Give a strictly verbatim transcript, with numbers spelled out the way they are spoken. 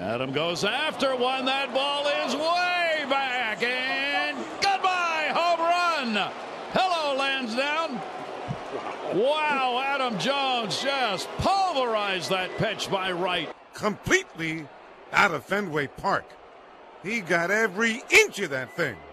Adam goes after one. That ball is way back and goodbye, home run. Hello, Lansdowne. Wow, Adam Jones just pulverized that pitch by Wright. Completely out of Fenway Park. He got every inch of that thing.